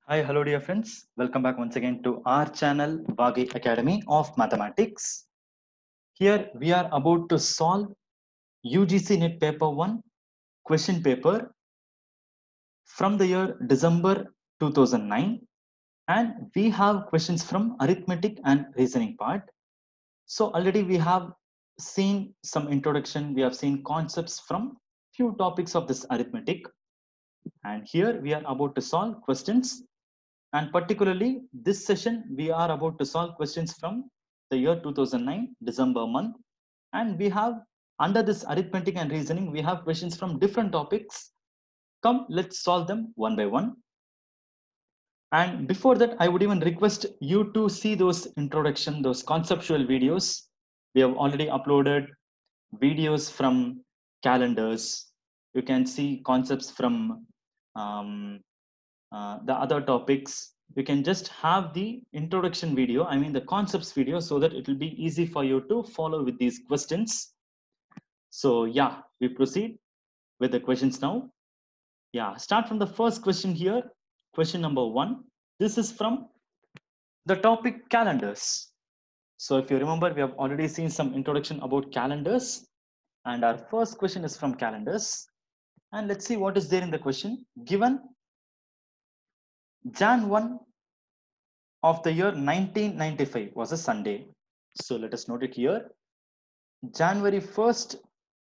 Hi, hello, dear friends. Welcome back once again to our channel, Vagi Academy of Mathematics. Here we are about to solve UGC NET Paper 1 question paper from the year December 2009. And we have questions from arithmetic and reasoning part. So already we have seen some introduction. We have seen concepts from few topics of this arithmetic. And here we are about to solve questions. And particularly this session, we are about to solve questions from the year 2009, December month. And we have, under this arithmetic and reasoning, we have questions from different topics. Come, let's solve them one by one. And before that, I would even request you to see those introduction, those conceptual videos. We have already uploaded videos from calendars. You can see concepts from the other topics. You can just have the introduction video, I mean the concepts video, so that it will be easy for you to follow with these questions. So yeah, we proceed with the questions now. Yeah, start from the first question here. Question number 1. This is from the topic calendars. So if you remember, we have already seen some introduction about calendars, and our first question is from calendars. And let's see what is there in the question. Given Jan 1 of the year 1995 was a Sunday. So let us note it here. January 1st,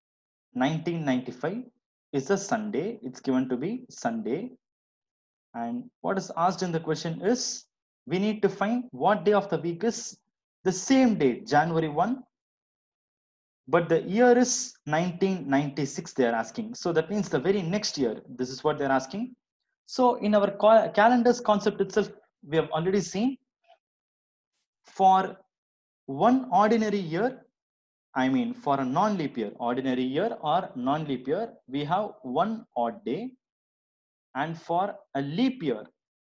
1995 is a Sunday. It's given to be Sunday. And what is asked in the question is, we need to find what day of the week is the same day, January 1, but the year is 1996 they are asking. So that means the very next year, this is what they're asking. So in our calendars concept itself, we have already seen for one ordinary year, I mean for a non-leap year, ordinary year or non-leap year, we have one odd day. And for a leap year,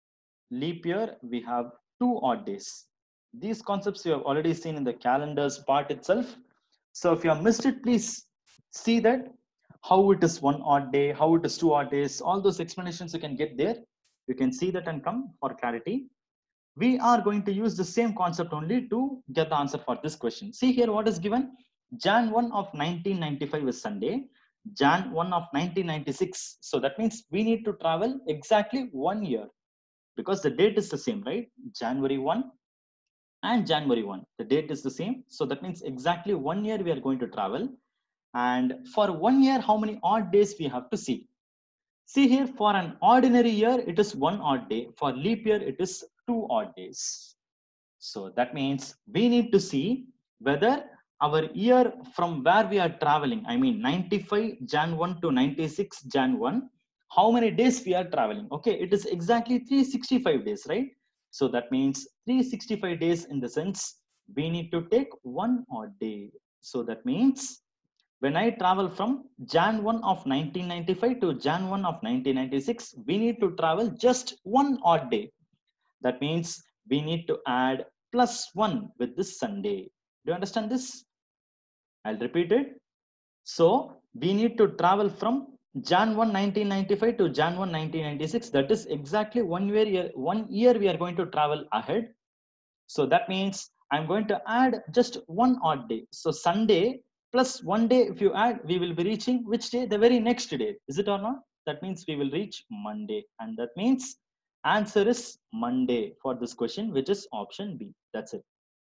we have two odd days. These concepts you have already seen in the calendars part itself. So if you have missed it, please see that how it is one odd day, how it is two odd days, all those explanations you can get there. You can see that and come for clarity. We are going to use the same concept only to get the answer for this question. See here what is given. Jan 1 of 1995 is Sunday. Jan 1 of 1996. So that means we need to travel exactly 1 year because the date is the same, right? January 1 and January 1. The date is the same. So that means exactly 1 year we are going to travel. And for 1 year, how many odd days we have to see? See here, for an ordinary year, it is one odd day. For leap year, it is two odd days. So that means we need to see whether our year from where we are traveling, I mean 95 Jan 1 to 96 Jan 1, how many days we are traveling. Okay, it is exactly 365 days, right? So that means 365 days in the sense we need to take one odd day. So that means when I travel from Jan 1 of 1995 to Jan 1 of 1996, we need to travel just one odd day. That means we need to add +1 with this Sunday. Do you understand this? I'll repeat it. So we need to travel from Jan 1, 1995 to Jan 1, 1996. That is exactly 1 year we are going to travel ahead. So that means I'm going to add just one odd day. So Sunday plus 1 day, if you add, we will be reaching which day? The very next day. Is it or not? That means we will reach Monday. And that means answer is Monday for this question, which is option B. That's it.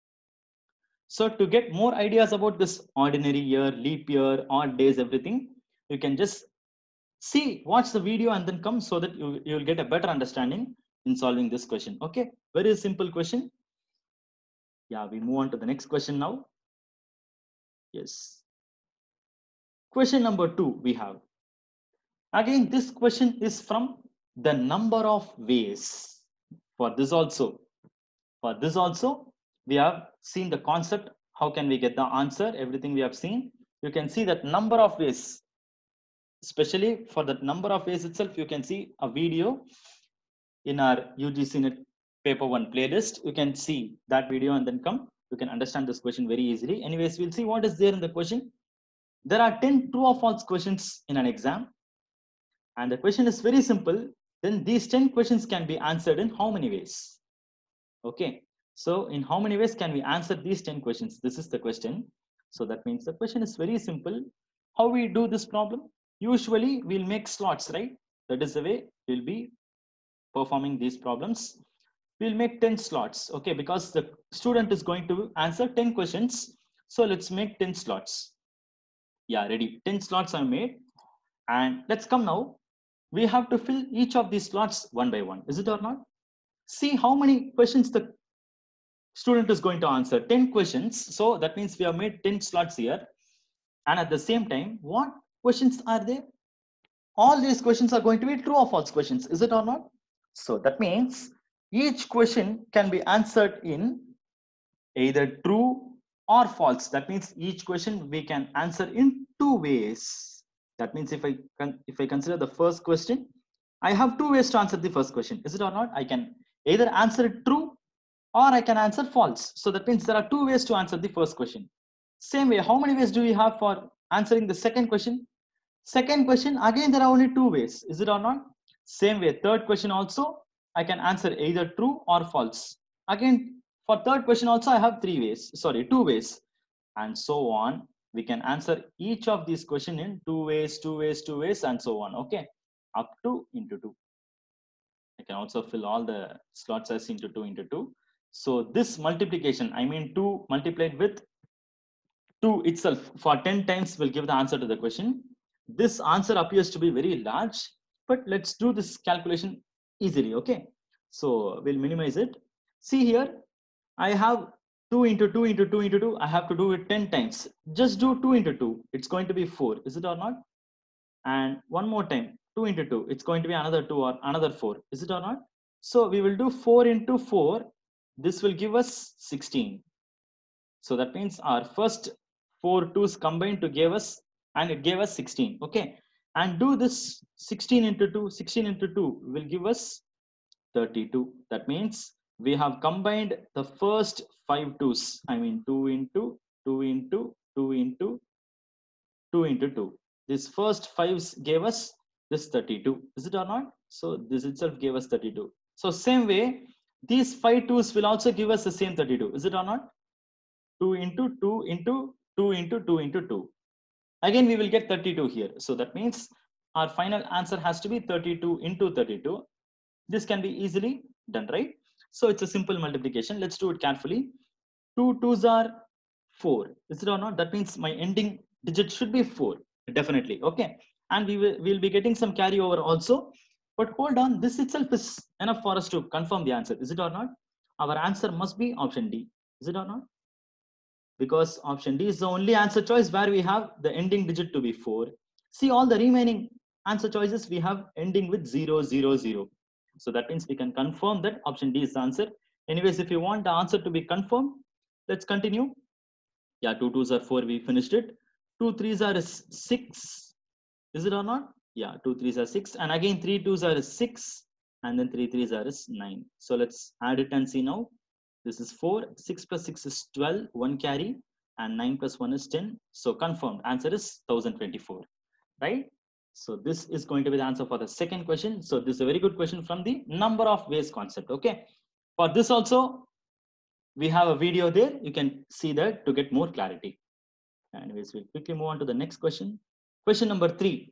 So to get more ideas about this ordinary year, leap year, odd days, everything, you can just watch the video and then come so that you'll get a better understanding in solving this question. Okay, very simple question. Yeah, we move on to the next question now. Yes. Question number 2 we have. Again, this question is from the number of ways. For this also, we have seen the concept. How can we get the answer? Everything we have seen. You can see that number of ways. Especially for the number of ways itself, you can see a video in our UGC NET paper 1 playlist. You can see that video and then come. You can understand this question very easily. Anyways, we'll see what is there in the question. There are 10 true or false questions in an exam. And the question is very simple. then these 10 questions can be answered in how many ways? Okay, so in how many ways can we answer these 10 questions? This is the question. So that means the question is very simple. How we do this problem? Usually we'll make slots, right? That is the way we'll be performing these problems. We'll make 10 slots, okay, because the student is going to answer 10 questions. So let's make 10 slots. Yeah, ready. 10 slots are made. And let's come now. We have to fill each of these slots one by one. Is it or not? See how many questions the student is going to answer. 10 questions. So that means we have made 10 slots here. And at the same time, what questions are there? All these questions are going to be true or false questions. Is it or not? So that means each question can be answered in either true or false. That means each question we can answer in two ways. That means if I consider the first question, I have two ways to answer the first question. Is it or not? I can either answer it true or I can answer false. So that means there are two ways to answer the first question. Same way, how many ways do we have for answering the second question? Second question, again there are only two ways. Is it or not? Same way, third question also, I can answer either true or false. Again, for third question also, I have two ways. And so on. We can answer each of these questions in two ways, and so on. Okay, up to into 2. I can also fill all the slots as into 2 into 2. So this multiplication, I mean 2 multiplied with 2 itself for 10 times will give the answer to the question. This answer appears to be very large, but let's do this calculation easily. Okay, so we'll minimize it. See here, I have 2 into 2 into 2 into 2. I have to do it 10 times. Just do 2 into 2. It's going to be 4. Is it or not? And one more time, 2 into 2. It's going to be another 2 or another 4. Is it or not? So we will do 4 into 4. This will give us 16. So that means our first 4 2's combined to give us, and it gave us 16. Okay, and do this 16 into 2. 16 into 2 will give us 32. That means we have combined the first 5 2's. I mean 2 into 2 into 2 into 2 into 2. This first 5's gave us this 32. Is it or not? So this itself gave us 32. So same way, these 5 2's will also give us the same 32. Is it or not? 2 into 2 into 2 into 2 into 2. Again, we will get 32 here. So that means our final answer has to be 32 into 32. This can be easily done, right? So it's a simple multiplication. Let's do it carefully. 2 2's are 4. Is it or not? That means my ending digit should be 4. Definitely. Okay. And we'll be getting some carryover also. But hold on, this itself is enough for us to confirm the answer. Is it or not? Our answer must be option D. Is it or not? Because option D is the only answer choice where we have the ending digit to be 4. See, all the remaining answer choices we have ending with 0, 0, 0. So that means we can confirm that option D is the answer. Anyways, if you want the answer to be confirmed, let's continue. Yeah, 2 2's are 4, we finished it. 2 3's are 6. Is it or not? Yeah, 2 3's are 6. And again, 3 2's are 6. And then 3 3's are 9. So let's add it and see now. This is 4, 6 plus 6 is 12, 1 carry, and 9 plus 1 is 10. So confirmed, answer is 1024, right? So this is going to be the answer for the second question. So this is a very good question from the number of ways concept, okay? For this also, we have a video there. You can see that to get more clarity. Anyways, we'll quickly move on to the next question. Question number 3.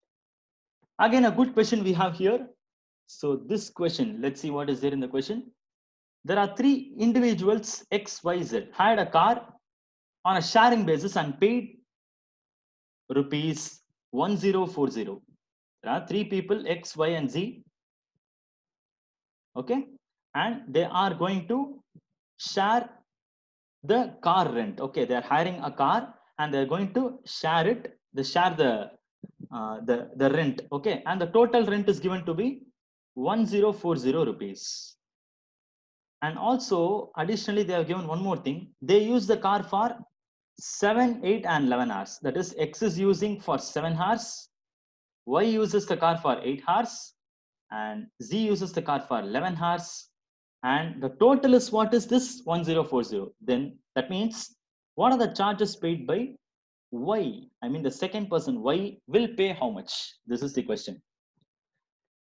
Again, a good question we have here. So this question, let's see what is there in the question. There are 3 individuals, X, Y, Z, had a car on a sharing basis and paid rupees 1040. There are 3 people, X, Y, and Z. Okay. And they are going to share the car rent. Okay. They are hiring a car and they're going to share it. They share the rent. Okay. And the total rent is given to be 1040 rupees. And also, additionally, they have given one more thing. They use the car for 7, 8, and 11 hours. That is, X is using for 7 hours, Y uses the car for 8 hours, and Z uses the car for 11 hours. And the total is what is this? 1040. Then that means, what are the charges paid by Y? I mean, the second person, Y, will pay how much? This is the question.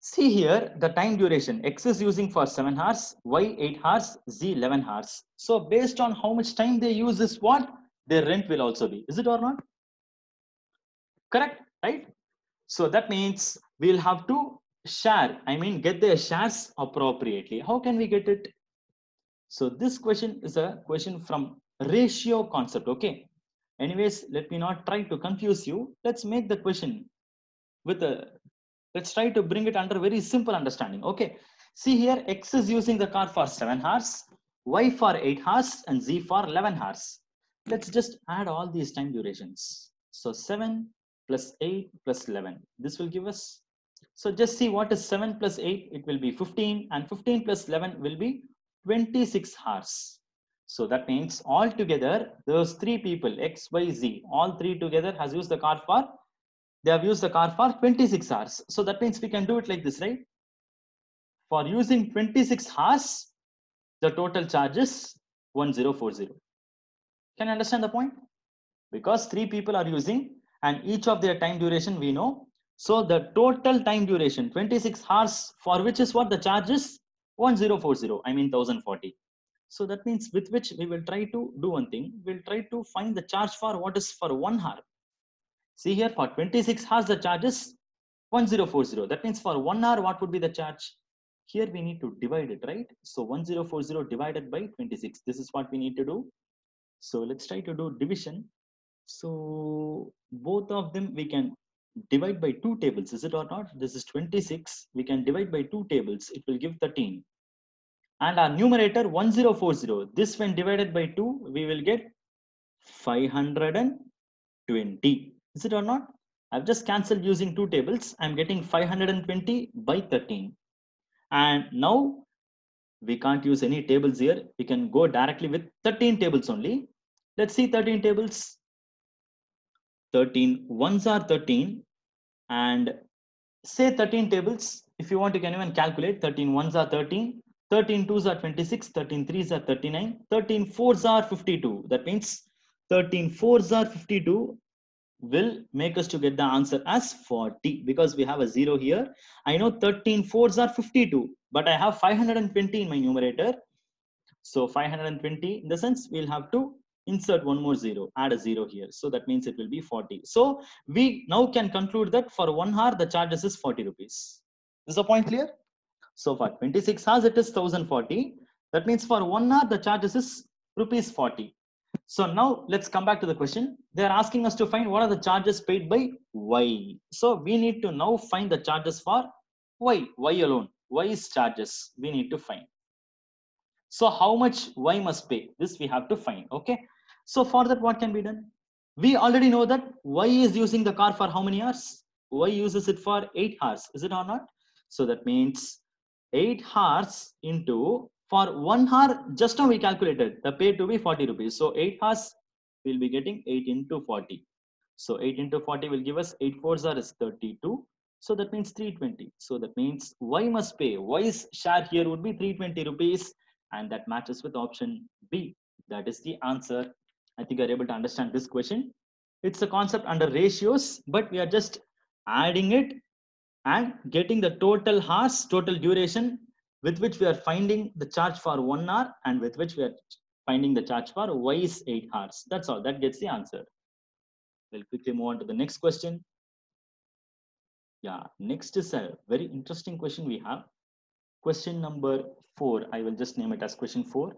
See here, the time duration, X is using for 7 hours, Y 8 hours, Z 11 hours. So based on how much time they use is what their rent will also be. Is it or not? Correct, right? So that means we'll have to share, I mean, get their shares appropriately. How can we get it? So this question is a question from ratio concept, okay? Anyways, let me not try to confuse you. Let's make the question with a, let's try to bring it under very simple understanding, okay? See here, X is using the car for 7 hours, Y for 8 hours, and Z for 11 hours. Let's just add all these time durations. So 7 plus 8 plus 11. This will give us, so just see what is 7 plus 8, it will be 15, and 15 plus 11 will be 26 hours. So that means all together, those three people, X, Y, Z, all three together has used the car for, they have used the car for 26 hours. So that means we can do it like this, right? For using 26 hours, the total charge is 1040. Can you understand the point? Because three people are using and each of their time duration we know. So the total time duration 26 hours, for which is what the charge is 1040, I mean 1040. So that means with which we will try to do one thing. We'll try to find the charge for what is for 1 hour. See here, for 26 hours the charge is 1040. That means for 1 hour what would be the charge? Here we need to divide it, right? So 1040 divided by 26. This is what we need to do. So let's try to do division. So both of them we can divide by 2 tables, is it or not? This is 26. We can divide by 2 tables. It will give 13. And our numerator 1040. This when divided by 2, we will get 520. Is it or not? I've just cancelled using 2 tables. I'm getting 520 by 13. And now we can't use any tables here. We can go directly with 13 tables only. Let's see 13 tables. 13 ones are 13, and say 13 tables. If you want, you can even calculate. 13 ones are 13, 13 twos are 26, 13 threes are 39, 13 fours are 52. That means 13 fours are 52 will make us to get the answer as 40, because we have a 0 here. I know 13 fours are 52, but I have 520 in my numerator. So 520, in the sense we'll have to insert one more 0, add a 0 here. So that means it will be 40. So we now can conclude that for 1 hour, the charges is 40 rupees. Is the point clear? So for 26 hours, it is 1040. That means for 1 hour, the charges is rupees 40. So now let's come back to the question. They are asking us to find what are the charges paid by Y. So we need to now find the charges for Y alone. Y's charges we need to find. So how much Y must pay? This we have to find. Okay. So for that, what can be done? We already know that Y is using the car for how many hours? Y uses it for 8 hours. Is it or not? So that means 8 hours into, for 1 hour, just now we calculated the pay to be 40 rupees. So 8 hours we'll be getting 8 into 40. So 8 into 40 will give us 8 fours are is 32. So that means 320. So that means Y must pay. Y's share here would be 320 rupees. And that matches with option B. That is the answer. I think you're able to understand this question. It's a concept under ratios, but we are just adding it and getting the total hours, total duration with which we are finding the charge for 1 hour and with which we are finding the charge for Y's 8 hours. That's all. That gets the answer. We'll quickly move on to the next question. Yeah, next is a very interesting question we have. Question number 4. I will just name it as question 4.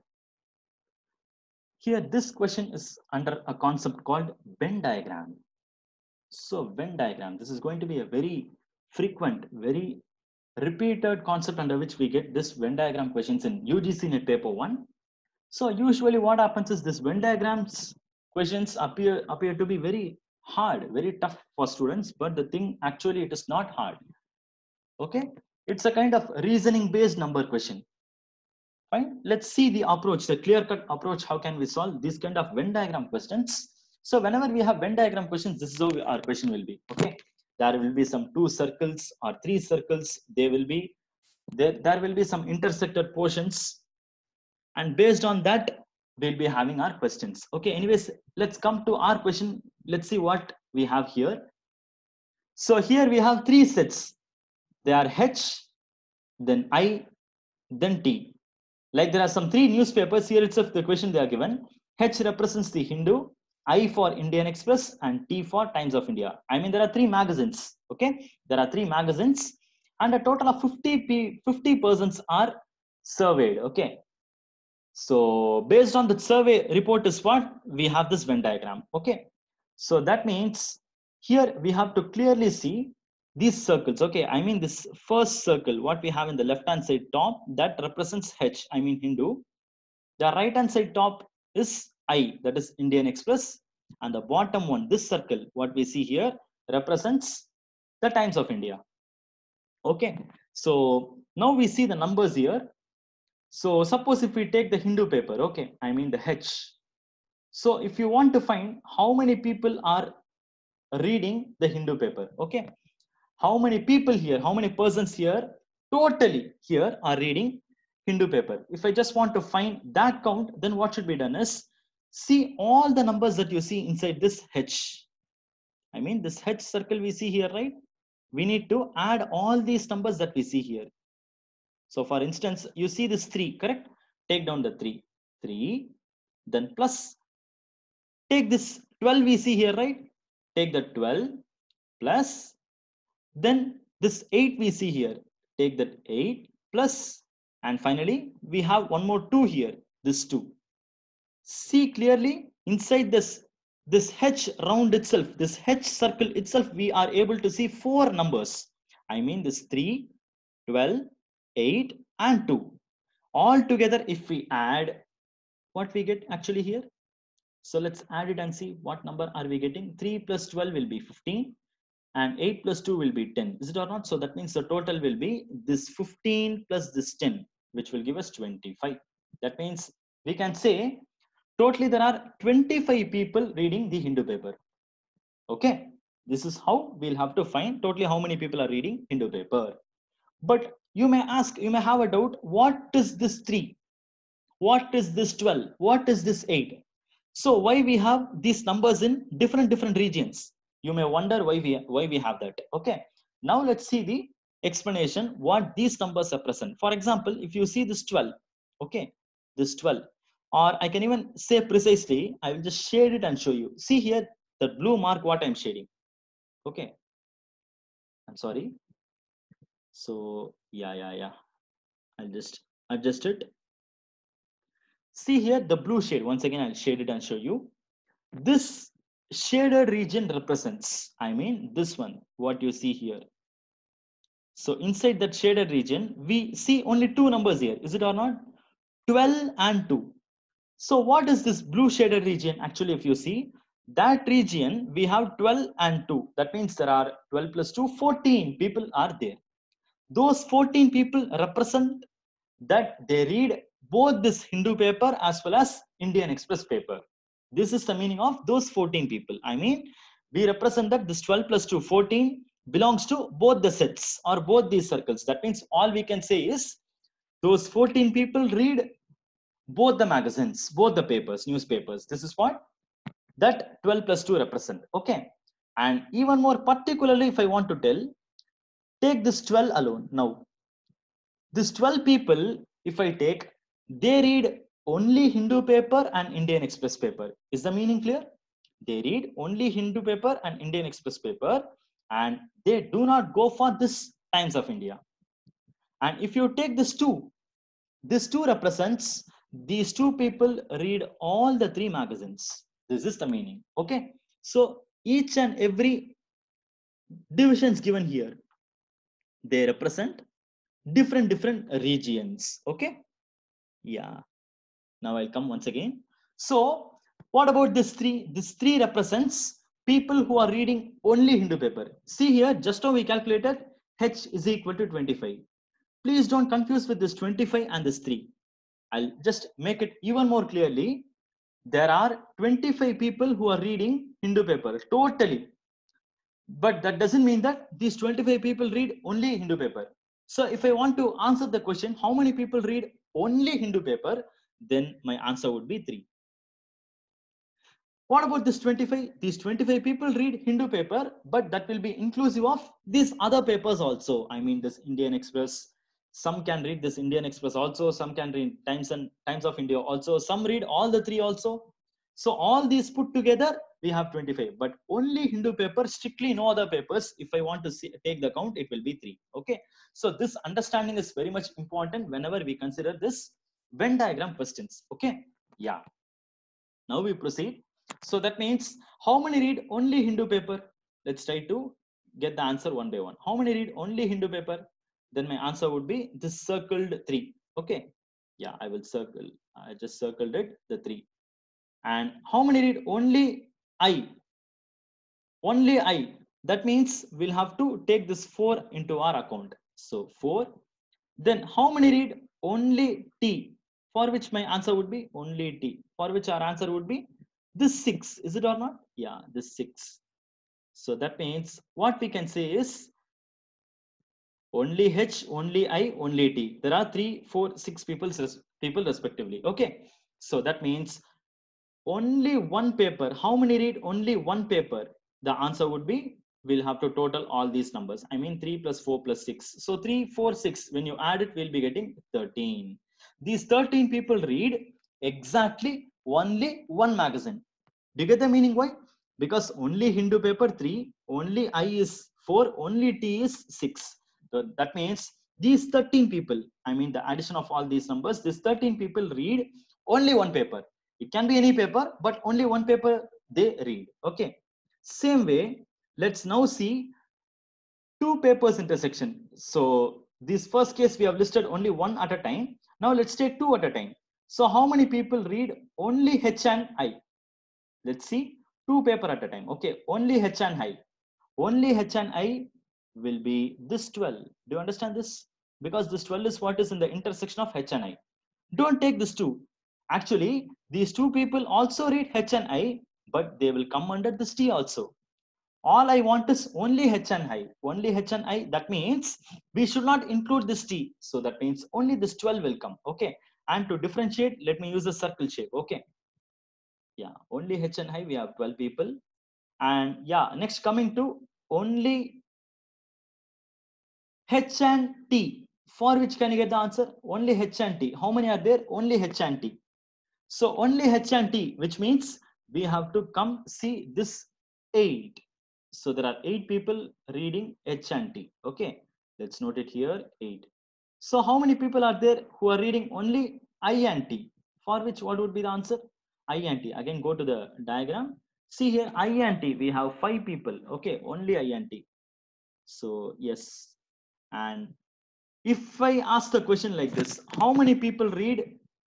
Here, this question is under a concept called Venn diagram. So Venn diagram, this is going to be a very frequent, very repeated concept under which we get this Venn diagram questions in UGC NET paper 1. So usually what happens is this Venn diagrams questions appear to be very hard, very tough for students, but the thing actually it is not hard. Okay, it's a kind of reasoning based number question. Fine, let's see the approach, the clear cut approach. How can we solve this kind of Venn diagram questions? So whenever we have Venn diagram questions, this is how our question will be. Okay, there will be some 2 circles or 3 circles. There will be some intersected portions, and based on that we'll be having our questions. Okay, anyways, let's come to our question. Let's see what we have here. So here we have 3 sets. They are H, then I, then T. Like there are some 3 newspapers here itself, the question they are given. H represents the Hindu, I for Indian Express, and T for Times of India. I mean, there are 3 magazines. Okay, there are 3 magazines, and a total of 50 persons are surveyed. Okay, so based on the survey report is what we have this Venn diagram. Okay, so that means here we have to clearly see these circles. Okay, I mean this first circle, what we have in the left hand side top, that represents H, I mean Hindu. The right hand side top is I, that is Indian Express, and the bottom one, this circle, what we see here, represents the Times of India. Okay, so now we see the numbers here. So suppose if we take the Hindu paper, okay, I mean the H. So if you want to find how many people are reading the Hindu paper, okay, how many people here, how many persons here totally here are reading Hindu paper. If I just want to find that count, then what should be done is see all the numbers that you see inside this H. I mean this H circle we see here, right? We need to add all these numbers that we see here. So for instance, you see this 3, correct? Take down the 3. 3, then plus, take this 12 we see here, right? Take the 12 plus, then this 8 we see here. Take that 8 plus, and finally we have one more 2 here, this 2. See clearly inside this H round itself, this H circle itself, we are able to see 4 numbers. I mean this 3, 12, 8 and 2. All together, if we add, what we get actually here? So let's add it and see what number are we getting. 3 plus 12 will be 15 and 8 plus 2 will be 10. Is it or not? So that means the total will be this 15 plus this 10, which will give us 25. That means we can say totally there are 25 people reading the Hindu paper. Okay, this is how we'll have to find totally how many people are reading Hindu paper. But you may ask, you may have a doubt, what is this 3? What is this 12? What is this 8? So why we have these numbers in different regions? You may wonder why we have that. Okay, now let's see the explanation what these numbers represent. For example, if you see this 12, okay, this 12, or I can even say precisely, I will just shade it and show you. See here, the blue mark what I'm shading. Okay, I'm sorry. So yeah, I'll just adjust it. See here the blue shade. Once again, I'll shade it and show you. This shaded region represents, I mean this one, what you see here. So inside that shaded region, we see only 2 numbers here. Is it or not? 12 and 2. So what is this blue shaded region? Actually, if you see that region, we have 12 and 2. That means there are 12 plus 2, 14 people are there. Those 14 people represent that they read both this Hindu paper as well as Indian Express paper. This is the meaning of those 14 people. I mean, we represent that this 12 plus 2, 14 belongs to both the sets or both these circles. That means all we can say is those 14 people read both the magazines, both the papers, newspapers. This is what that 12 plus 2 represent. Okay. And even more particularly, if I want to tell, take this 12 alone. Now, this 12 people, if I take, they read only Hindu paper and Indian Express paper. Is the meaning clear? They read only Hindu paper and Indian Express paper, and they do not go for this Times of India. And if you take this 2 represents these 2 people read all the 3 magazines. This is the meaning. Okay. So each and every divisions given here, they represent different regions. Okay. Yeah. Now I'll come once again. So what about this 3? This 3 represents people who are reading only Hindu paper. See here, just how we calculated, H is equal to 25. Please don't confuse with this 25 and this 3. I'll just make it even more clearly. There are 25 people who are reading Hindu paper totally. But that doesn't mean that these 25 people read only Hindu paper. So if I want to answer the question, how many people read only Hindu paper, then my answer would be 3. What about this 25? These 25 people read Hindu paper, but that will be inclusive of these other papers also. I mean, this Indian Express. Some can read this Indian Express also. Some can read Times of India also. Some read all the three also. So all these put together, we have 25. But only Hindu paper, strictly no other papers. If I want to take the count, it will be 3. Okay. So this understanding is very much important whenever we consider this Venn diagram questions. Okay. Yeah. Now we proceed. So that means how many read only Hindu paper? Let's try to get the answer one by one. How many read only Hindu paper? Then my answer would be this circled 3. Okay. Yeah, I will circle. I just circled it, the 3. And how many read only I? Only I. That means we'll have to take this 4 into our account. So 4. Then how many read only T? For which my answer would be only T. For which our answer would be this 6. Is it or not? Yeah, this 6. So that means what we can say is only H, only I, only T. There are 3, 4, 6 people respectively. Okay. So that means only one paper. How many read only one paper? The answer would be, we'll have to total all these numbers. I mean 3 plus 4 plus 6. So 3, 4, 6. When you add it, we'll be getting 13. These 13 people read exactly only one magazine. Do you get the meaning why? Because only Hindu paper 3, only I is 4, only T is 6. So that means these 13 people, I mean the addition of all these numbers, these 13 people read only one paper. It can be any paper, but only one paper they read. Okay. Same way, let's now see two papers intersection. So this first case we have listed only one at a time. Now let's take two at a time. So how many people read only H and I? Let's see, two paper at a time. Okay, only H and I. Only H and I will be this 12. Do you understand this? Because this 12 is what is in the intersection of H and I. Don't take this 2. Actually, these two people also read H and I, but they will come under this T also. All I want is only H and I. Only H and I. That means we should not include this T. So that means only this 12 will come. Okay. And to differentiate, let me use a circle shape. Okay. Yeah, only H and I, we have 12 people. And yeah, next coming to only H and T. For which can you get the answer? Only H and T. How many are there? Only H and T. So only H and T, which means we have to come see this 8. So there are 8 people reading H and T. Okay, let's note it here, 8. So how many people are there who are reading only I and T? For which what would be the answer? I and T. Again, go to the diagram. See here, I and T, we have 5 people. Okay, only I and T. So yes. And if I ask the question like this, how many people read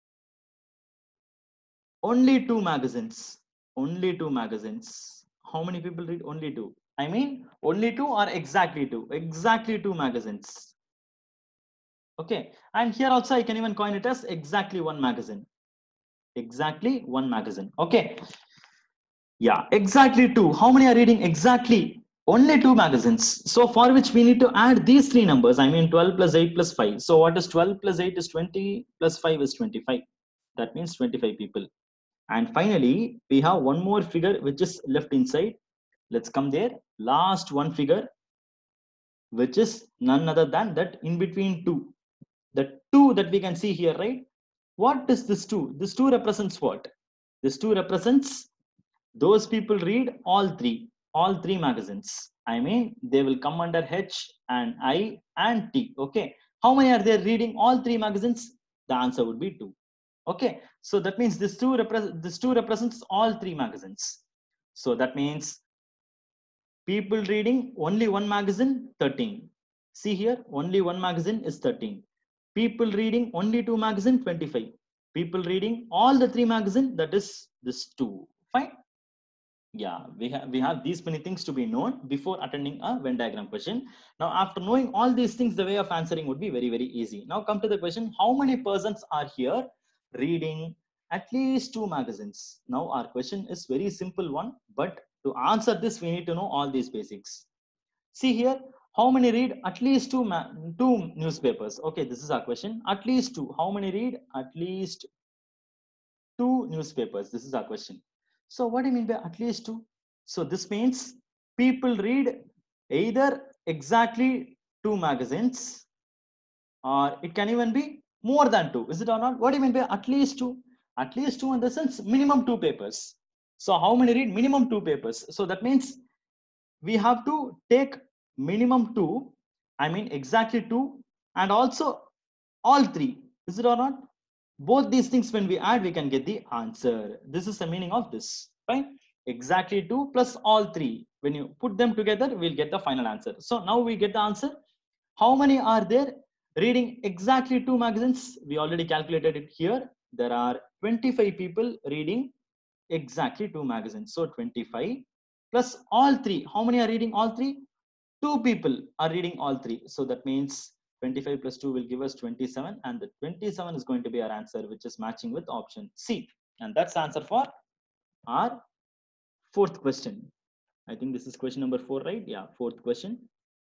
only 2 magazines? Only 2 magazines. How many people read only 2? I mean, only 2 or exactly 2? Exactly 2 magazines. Okay. And here also I can even coin it as exactly one magazine. Exactly one magazine. Okay. Yeah, exactly 2. How many are reading exactly? Only 2 magazines. So for which we need to add these 3 numbers. I mean 12 plus 8 plus 5. So what is 12 plus 8 is 20 plus 5 is 25. That means 25 people. And finally, we have one more figure which is left inside. Let's come there. Last one figure, which is none other than that in between 2. The 2 that we can see here, right? What is this 2? This 2 represents what? This 2 represents those people read all three magazines. I mean, they will come under H and I and T. Okay. How many are there reading all 3 magazines? The answer would be 2. Okay. So that means this 2 represents all 3 magazines. So that means people reading only one magazine, 13. See here, only one magazine is 13. People reading only 2 magazine, 25. People reading all the 3 magazine, that is this 2. Fine. Yeah, we have these many things to be known before attending a Venn diagram question. Now, after knowing all these things, the way of answering would be very, very easy. Now, come to the question: how many persons are here reading at least 2 magazines? Now, our question is very simple one, but to answer this, we need to know all these basics. See here, how many read at least two newspapers? Okay, this is our question. At least 2. How many read at least 2 newspapers? This is our question. So what do you mean by at least 2? So this means people read either exactly 2 magazines, or it can even be more than 2. Is it or not? What do you mean by at least 2? At least 2 in the sense minimum 2 papers. So how many read minimum 2 papers? So that means we have to take minimum 2, I mean exactly 2, and also all 3. Is it or not? Both these things when we add, we can get the answer. This is the meaning of this, right? Exactly 2 plus all 3. When you put them together, we'll get the final answer. So now we get the answer. How many are there reading exactly 2 magazines? We already calculated it here. There are 25 people reading exactly 2 magazines. So 25 plus all 3. How many are reading all 3? 2 people are reading all 3. So that means 25 plus 2 will give us 27, and the 27 is going to be our answer, which is matching with option C. And that's the answer for our fourth question. I think this is question number 4, right? Yeah, fourth question.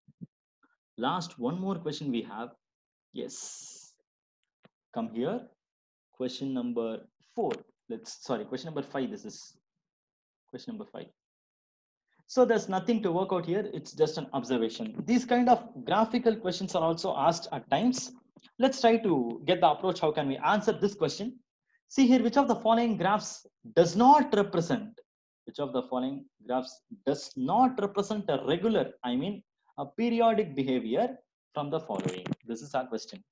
Last one more question we have. Yes, come here. Question number 4. Question number 5. This is question number 5. So there's nothing to work out here. It's just an observation. These kind of graphical questions are also asked at times. Let's try to get the approach. How can we answer this question? See here, which of the following graphs does not represent, which of the following graphs does not represent a regular, I mean a periodic behavior from the following? This is our question.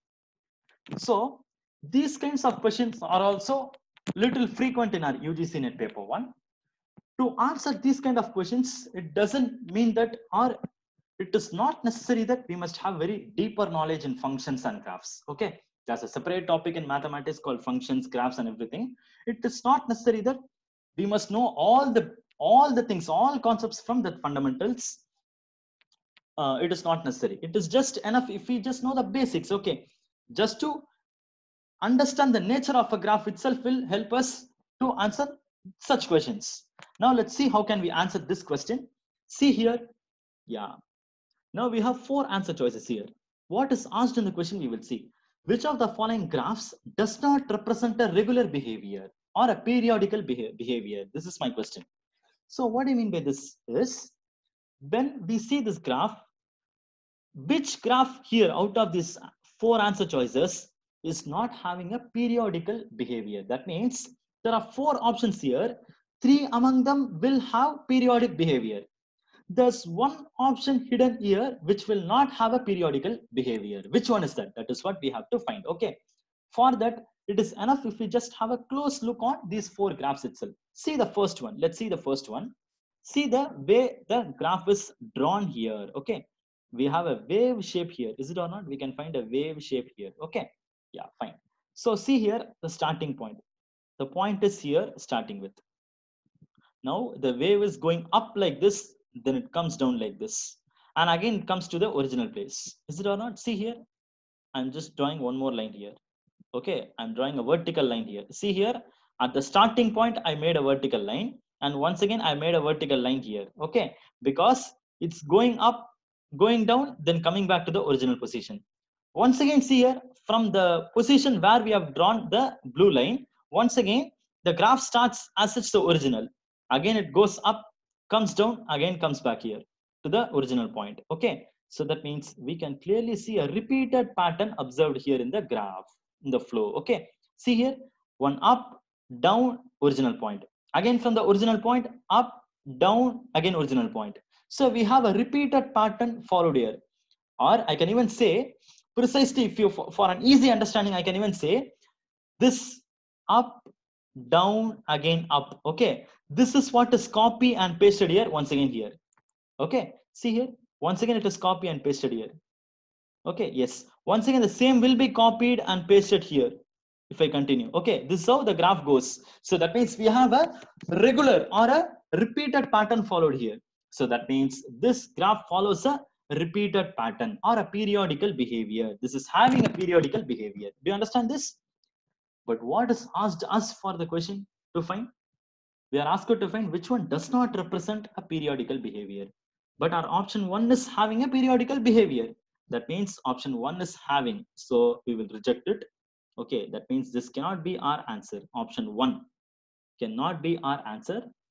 So these kinds of questions are also little frequent in our UGC NET paper 1. To answer these kind of questions, it doesn't mean that, or it is not necessary that we must have very deeper knowledge in functions and graphs. Okay, there's a separate topic in mathematics called functions, graphs, and everything. It is not necessary that we must know all the things, all concepts from the fundamentals. It is not necessary. It is just enough if we just know the basics. Okay, just to understand the nature of a graph itself will help us to answer such questions. Now let's see how can we answer this question. See here, yeah. Now we have 4 answer choices here. What is asked in the question, we will see. Which of the following graphs does not represent a regular behavior or a periodical behavior? This is my question. So what do you mean by this is, when we see this graph, which graph here out of these 4 answer choices is not having a periodical behavior? That means there are 4 options here. 3 among them will have periodic behavior. There's one option hidden here which will not have a periodical behavior. Which one is that? That is what we have to find. Okay. For that, it is enough if we just have a close look on these 4 graphs itself. See the first one. Let's see the first one. See the way the graph is drawn here. Okay. We have a wave shape here. Is it or not? We can find a wave shape here. Okay. Yeah, fine. So see here the starting point. The point is here starting with. Now the wave is going up like this, then it comes down like this. And again it comes to the original place. Is it or not? See here. I'm just drawing one more line here. Okay, I'm drawing a vertical line here. See here, at the starting point, I made a vertical line. And once again, I made a vertical line here. Okay, because it's going up, going down, then coming back to the original position. Once again, see here, from the position where we have drawn the blue line, once again, the graph starts as it's the original. Again, it goes up, comes down, again comes back here to the original point. Okay, so that means we can clearly see a repeated pattern observed here in the graph, in the flow. Okay, see here, one up, down, original point. Again from the original point, up, down, again original point. So we have a repeated pattern followed here. Or I can even say, precisely if you, for an easy understanding, I can even say this up, down, again up. Okay, this is what is copy and pasted here once again here. Okay, see here, once again it is copy and pasted here. Okay, yes, once again the same will be copied and pasted here if I continue. Okay, this is how the graph goes. So that means we have a regular or a repeated pattern followed here. So that means this graph follows a repeated pattern or a periodical behavior. This is having a periodical behavior. Do you understand this? But what is asked us for the question to find? We are asked to find which one does not represent a periodical behavior. But our option 1 is having a periodical behavior. That means option 1 is having. So we will reject it. Okay, that means this cannot be our answer. Option 1 cannot be our answer.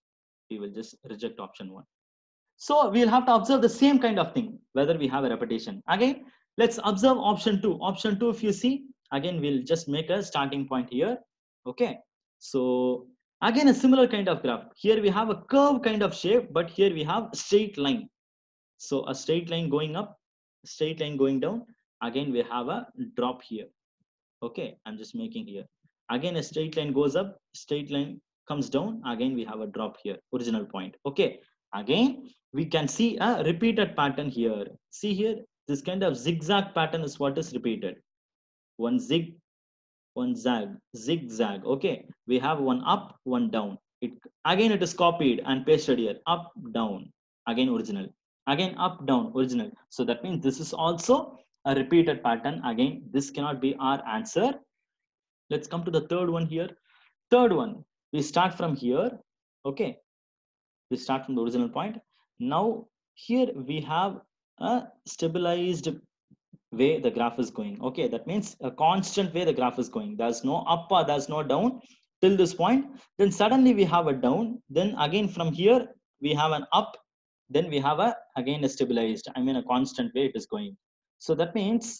We will just reject option 1. So we'll have to observe the same kind of thing, whether we have a repetition. Again, let's observe option 2. Option 2, if you see, again, we'll just make a starting point here. Okay. So again, a similar kind of graph. Here we have a curve kind of shape, but here we have straight line. So a straight line going up, straight line going down. Again, we have a drop here. Okay, I'm just making here. Again, a straight line goes up, straight line comes down. Again, we have a drop here, original point. Okay, again, we can see a repeated pattern here. See here, this kind of zigzag pattern is what is repeated. One zig, one zag, zigzag. Okay, we have one up, one down. Again, it is copied and pasted here. Up, down. Again, original. Again, up, down, original. So that means this is also a repeated pattern. Again, this cannot be our answer. Let's come to the third one here. Third one, we start from here. Okay, we start from the original point. Now here we have a stabilized way the graph is going. Okay, that means a constant way the graph is going. There's no up or there's no down till this point. Then suddenly we have a down. Then again from here we have an up. Then we have again a stabilized, I mean a constant way it is going. So that means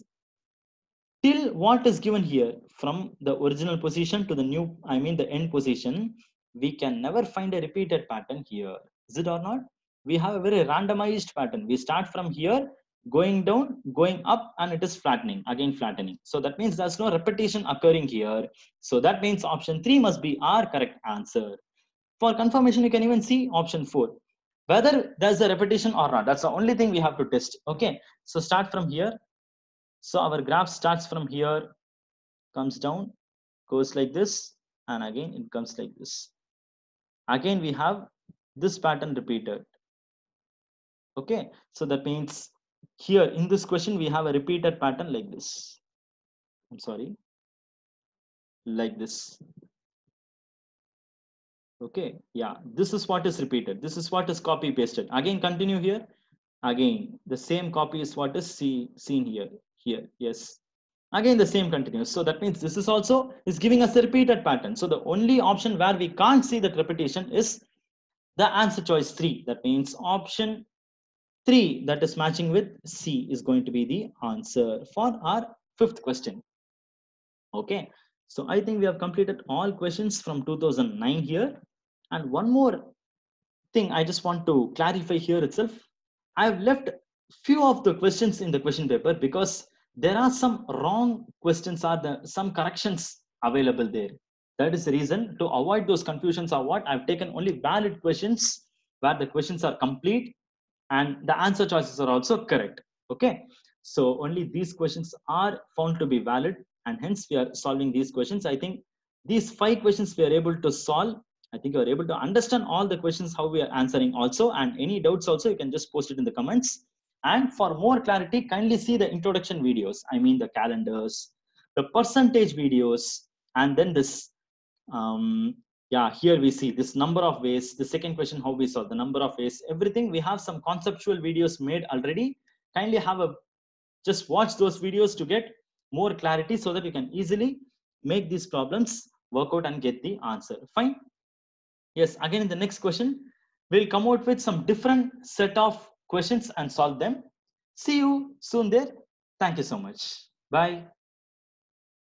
till what is given here, from the original position to the new, I mean the end position, we can never find a repeated pattern here. Is it or not? We have a very randomized pattern. We start from here, going down, going up, and it is flattening, again flattening. So that means there's no repetition occurring here. So that means option 3 must be our correct answer. For confirmation, you can even see option 4. Whether there's a repetition or not, that's the only thing we have to test. Okay, so start from here. So our graph starts from here, comes down, goes like this, and again it comes like this. Again, we have this pattern repeated. Okay, so that means here in this question, we have a repeated pattern like this. I'm sorry, like this. Okay, yeah, this is what is repeated. This is what is copy pasted. Again, continue here. Again, the same copy is what is seen here. Here, yes. Again, the same continues. So that means this is also is giving us a repeated pattern. So the only option where we can't see that repetition is the answer choice 3. That means option 3 that is matching with C is going to be the answer for our 5th question. Okay, so I think we have completed all questions from 2009 here. And one more thing I just want to clarify here itself. I have left few of the questions in the question paper because there are some wrong questions or some corrections available there. That is the reason to avoid those confusions or what I've taken only valid questions where the questions are complete and the answer choices are also correct. Okay, so only these questions are found to be valid and hence we are solving these questions. I think these 5 questions we are able to solve. I think you are able to understand all the questions how we are answering also, and any doubts also you can just post it in the comments. And for more clarity, kindly see the introduction videos. I mean the calendars, the percentage videos, and then this yeah, here we see this number of ways. The second question, how we solve the number of ways, everything. We have some conceptual videos made already. Kindly have a just watch those videos to get more clarity so that you can easily make these problems work out and get the answer. Fine. Yes, again in the next question, we'll come out with some different set of questions and solve them. See you soon there. Thank you so much. Bye.